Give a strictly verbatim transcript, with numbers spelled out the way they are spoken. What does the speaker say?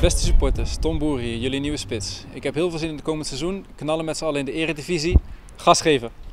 Beste supporters, Tom Boer hier, jullie nieuwe spits. Ik heb heel veel zin in het komend seizoen. Knallen met z'n allen in de eredivisie. Gas geven!